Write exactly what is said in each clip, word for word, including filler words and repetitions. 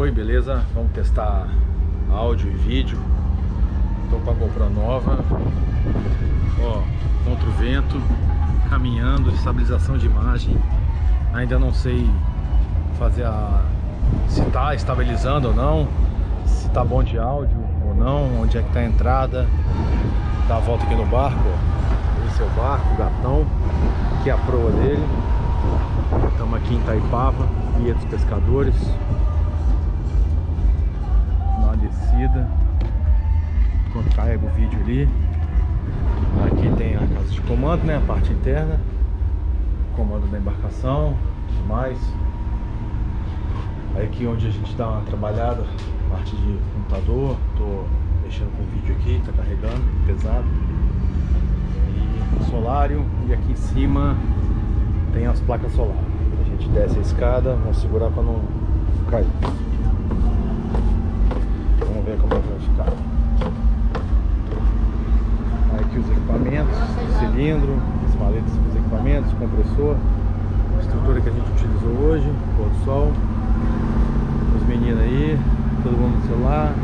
Oi, beleza? Vamos testar áudio e vídeo. Tô com a GoPro nova. Ó, contra o vento, caminhando, estabilização de imagem. Ainda não sei fazer a... se tá estabilizando ou não, se tá bom de áudio ou não, onde é que tá a entrada. Dá a volta aqui no barco, ó. Esse é o barco, o gatão. Aqui é a proa dele. Estamos aqui em Itaipava, Guia dos Pescadores. Dá uma descida. Enquanto carrega o vídeo ali. Aqui tem a casa de comando, né? A parte interna. Comando da embarcação, tudo mais. Aí aqui onde a gente dá uma trabalhada, parte de computador. Tô mexendo com o vídeo aqui, tá carregando, pesado. E solário. E aqui em cima tem as placas solares. A gente desce a escada, vamos segurar para não cair. Vamos ver como é que vai ficar. Aí aqui os equipamentos, cilindro, as maletas com os equipamentos, compressor, estrutura que a gente utilizou hoje, pôr do sol, os meninos aí, todo mundo no celular.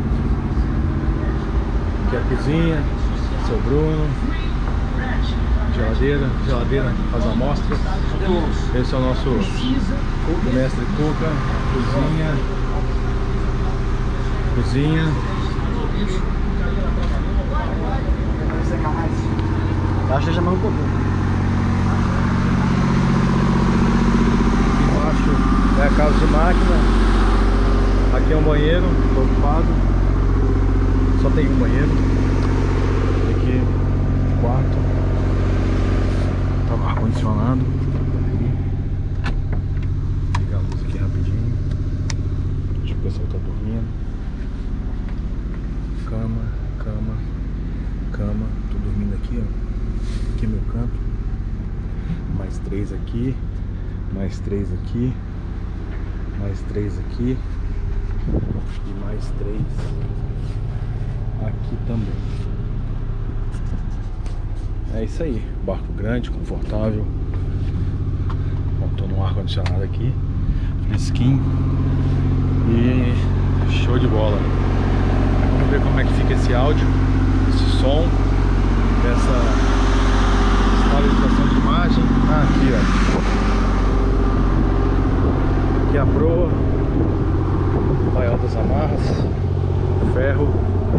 Aqui a cozinha, seu Bruno. Geladeira, geladeira faz amostra. Esse é o nosso mestre Cuca. Cozinha. Cozinha. Acho que já mais um pouquinho. Embaixo é a casa de máquina. Aqui é um banheiro, tô ocupado. Só tem um banheiro. Aqui, quarto. Tava ar-condicionado. Ligar a luz aqui rapidinho. Acho que o pessoal tá dormindo. Cama, cama, cama. Tô dormindo aqui, ó. Aqui é meu canto. Mais três aqui. Mais três aqui. Mais três aqui. E mais três aqui também. É isso aí, barco grande, confortável. Bom, tô no ar-condicionado aqui, fresquinho e show de bola. Vamos ver como é que fica esse áudio, esse som, essa estabilização de imagem. Ah, aqui, ó. Aqui é a proa, maior das amarras, ferro.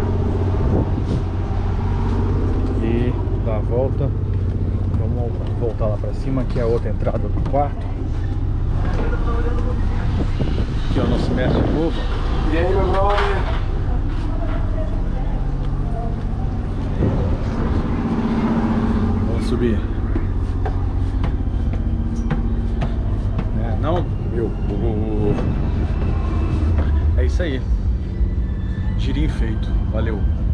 E dá a volta. Vamos voltar lá pra cima. Aqui é a outra entrada do quarto. Aqui é o nosso mestre Cuca. E aí, meu brother? Vamos subir. É, não? Meu. É isso aí. Girinho feito. Valeu.